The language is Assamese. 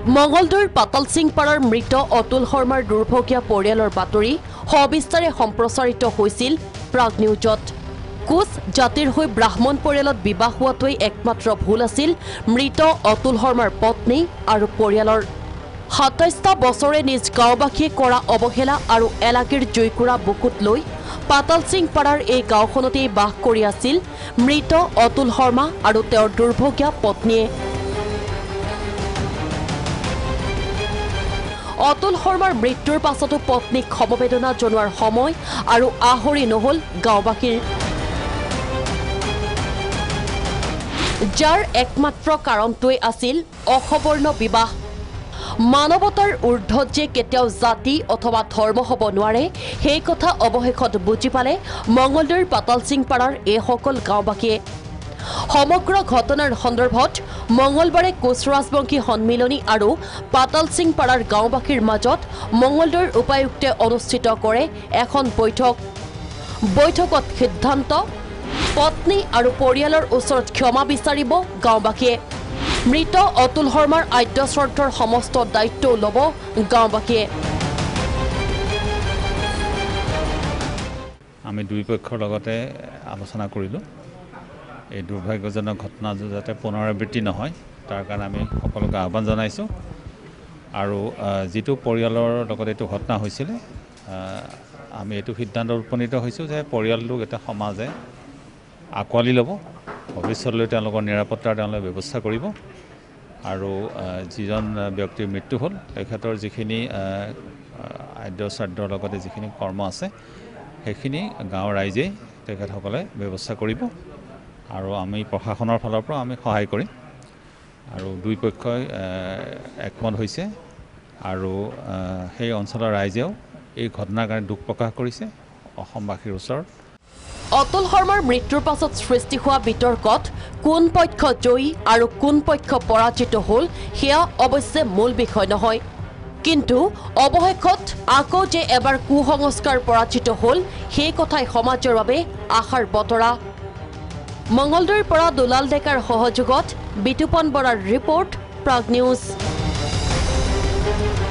মঙ্গলদৈৰ পাতাল সিং পাৰাৰ মৃত অতুল শৰ্মাৰ দুৰ্ভগীয়া পৰিয়ালৰ বাতৰি সবিস্তাৰে সম্প্ৰচাৰিত হৈছিল প্ৰাগ নিউজত। কোচ জাতিৰ হৈ ব্ৰাহ্মণ পৰিয়ালত বিবাহ হোৱাটোৱেই একমাত্ৰ ভুল আছিল মৃত অতুল শৰ্মাৰ পত্নী আৰু পৰিয়ালৰ। ২৭টা বছৰে নিজ গাঁওবাসীয়ে কৰা অৱহেলা আৰু এলাগীৰ জৈকুৰা বুকুত লৈ পাতাল সিং পাৰাৰ এই গাঁওখনতেই বাস কৰি আছিল মৃত অতুল শৰ্মা আৰু তেওঁৰ দুৰ্ভগীয়া পত্নীয়ে। অতুল শৰ্মাৰ মৃত্যুৰ পাছতো পত্নীক সমবেদনা জনোৱাৰ সময় আৰু আহৰি নহল গাঁওবাসীৰ, যাৰ একমাত্ৰ কাৰণটোৱে আছিল অসবৰ্ণ বিবাহ। মানৱতাৰ ঊৰ্ধত যে কেতিয়াও জাতি অথবা ধৰ্ম হ'ব নোৱাৰে সেই কথা অৱশেষত বুজি পালে মঙ্গলদৈৰ পাতাল সিং পাৰাৰ এইসকল গাঁওবাসীয়ে। সমগ্ৰ ঘটনাৰ সন্দৰ্ভত মঙ্গলবাৰে কোচ ৰাজবংশী সন্মিলনী আৰু পাতাল সিং পাৰাৰ গাঁওবাসীৰ মাজত মঙ্গলদৈৰ উপায়ুক্তে অনুষ্ঠিত কৰে এখন বৈঠকত সিদ্ধান্ত, পত্নী আৰু পৰিয়ালৰ ওচৰত ক্ষমা বিচাৰিব গাঁওবাসীয়ে। মৃত অতুল শৰ্মাৰ আদ্য শ্ৰদ্ধাৰ সমস্ত দায়িত্বও ল'ব গাঁওবাসীয়ে। আমি দুই পক্ষৰ লগতে আলোচনা কৰিলোঁ। এই দুৰ্ভাগ্যজনক ঘটনা যাতে পুনৰাবৃত্তি নহয় তাৰ কাৰণে আমি সকলোকে আহ্বান জনাইছোঁ। আৰু যিটো পৰিয়ালৰ লগত এইটো ঘটনা হৈছিলে আমি এইটো সিদ্ধান্তত উপনীত হৈছোঁ যে পৰিয়ালটোক এটা সমাজে আঁকোৱালি ল'ব, ভৱিষ্যতলৈ তেওঁলোকৰ নিৰাপত্তাৰ তেওঁলোকে ব্যৱস্থা কৰিব। আৰু যিজন ব্যক্তিৰ মৃত্যু হ'ল তেখেতৰ যিখিনি আদ্য শ্ৰাদ্ধৰ লগতে যিখিনি কৰ্ম আছে সেইখিনি গাঁৱৰ ৰাইজেই তেখেতসকলে ব্যৱস্থা কৰিব আৰু আমি প্ৰশাসনৰ ফালৰ পৰা আমি সহায় কৰিম। আৰু দুই পক্ষই একমত হৈছে আৰু সেই অঞ্চলৰ ৰাইজেও এই ঘটনাৰ কাৰণে দুখ প্ৰকাশ কৰিছে অসমবাসীৰ ওচৰত। অতুল শৰ্মাৰ মৃত্যুৰ পাছত সৃষ্টি হোৱা বিতৰ্কত কোন পক্ষ জয়ী আৰু কোন পক্ষ পৰাজিত হ'ল সেয়া অৱশ্যে মূল বিষয় নহয়, কিন্তু অৱশেষত আকৌ যে এবাৰ কুসংস্কাৰ পৰাজিত হ'ল সেই কথাই সমাজৰ বাবে আশাৰ বতৰা। মঙ্গলদৈৰ পৰা দুলাল ডেকাৰ সহযোগত বিতুপন বৰাৰ ৰিপৰ্ট, প্ৰাগ নিউজ।